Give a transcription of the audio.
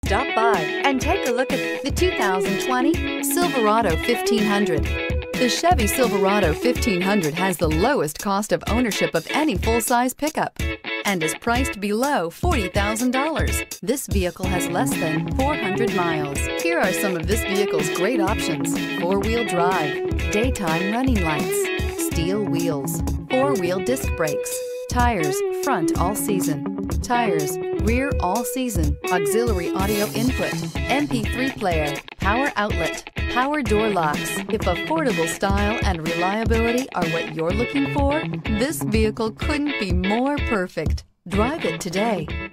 Stop by and take a look at the 2020 Silverado 1500. The Chevy Silverado 1500 has the lowest cost of ownership of any full-size pickup and is priced below $40,000. This vehicle has less than 400 miles. Here are some of this vehicle's great options: four-wheel drive, daytime running lights, steel wheels, four-wheel disc brakes, tires front all season, tires rear all season, auxiliary audio input, MP3 player, power outlet, power door locks. If affordable style and reliability are what you're looking for, this vehicle couldn't be more perfect. Drive it today.